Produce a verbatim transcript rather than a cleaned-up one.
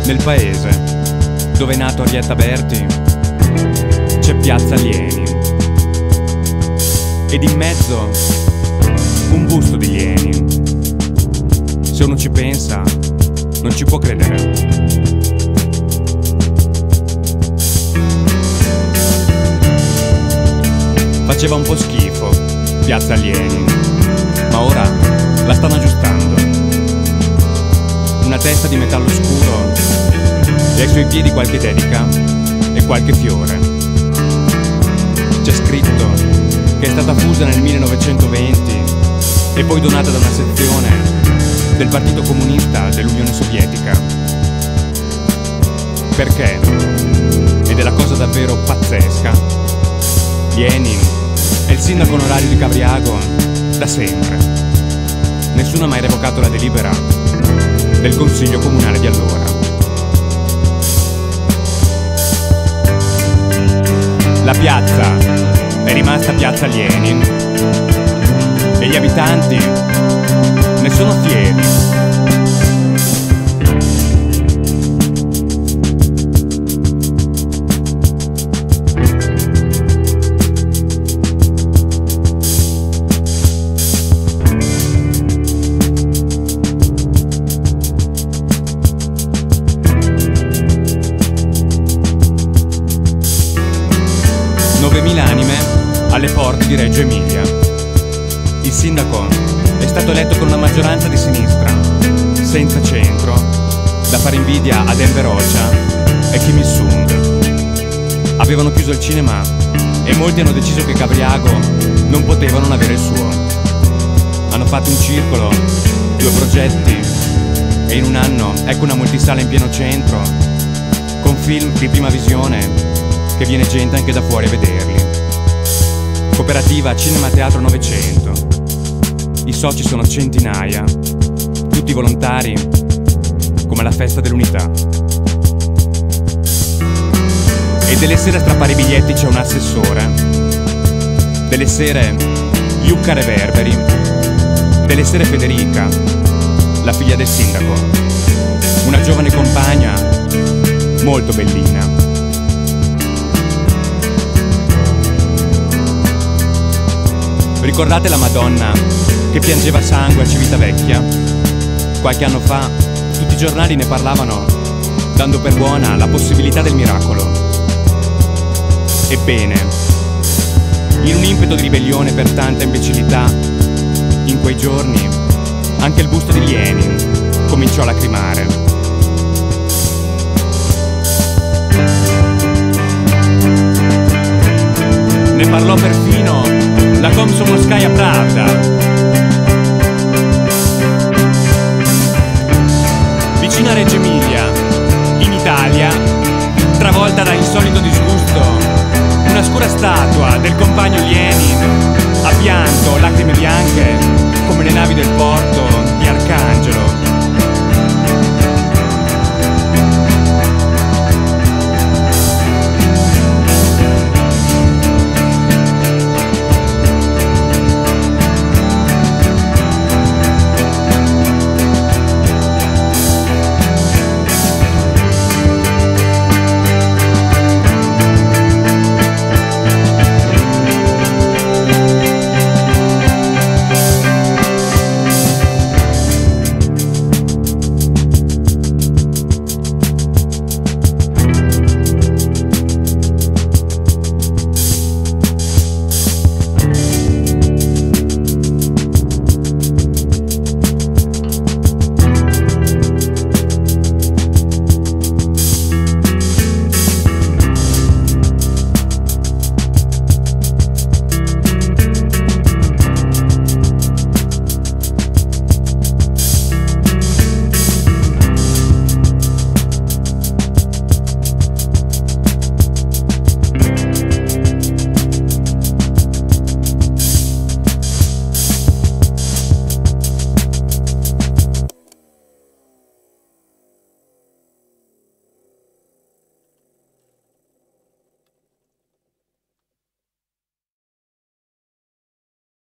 Nel paese dove è nato Arietta Berti c'è piazza Lenin ed in mezzo un busto di Lenin. Se uno ci pensa non ci può credere. Faceva un po' schifo piazza Lenin, ma ora la stanno aggiustando. Una testa di metallo scuro e ai suoi piedi qualche dedica e qualche fiore. C'è scritto che è stata fusa nel millenovecentoventi e poi donata da una sezione del Partito Comunista dell'Unione Sovietica. Perché? Ed è la cosa davvero pazzesca. Lenin è il sindaco onorario di Cavriago da sempre. Nessuno ha mai revocato la delibera del Consiglio Comunale di allora. La piazza è rimasta piazza Lenin e gli abitanti ne sono fieri. novemila anime alle porte di Reggio Emilia. Il sindaco è stato eletto con una maggioranza di sinistra, senza centro, da fare invidia ad Enver Hoxha e Kim Il-sung. Avevano chiuso il cinema e molti hanno deciso che Cavriago non poteva non avere il suo. Hanno fatto un circolo, due progetti e in un anno ecco una multisala in pieno centro, con film di prima visione che viene gente anche da fuori a vederli. Cooperativa Cinema Teatro Novecento. I soci sono centinaia, tutti volontari, come la festa dell'unità. E delle sere a strappare i biglietti c'è un assessore, delle sere Iucca Reverberi, delle sere Federica, la figlia del sindaco, una giovane compagna molto bellina. Ricordate la Madonna che piangeva sangue a Civitavecchia? Qualche anno fa tutti i giornali ne parlavano, dando per buona la possibilità del miracolo. Ebbene, in un impeto di ribellione per tanta imbecillità, in quei giorni anche il busto di Lenin cominciò a lacrimare. Ne parlò perfino la Komsomolskaya Pravda. Vicino a Reggio Emilia, in Italia, travolta da insolito disgusto, una scura statua del compagno Lenin ha pianto lacrime bianche come le navi del porto di Arcangelo.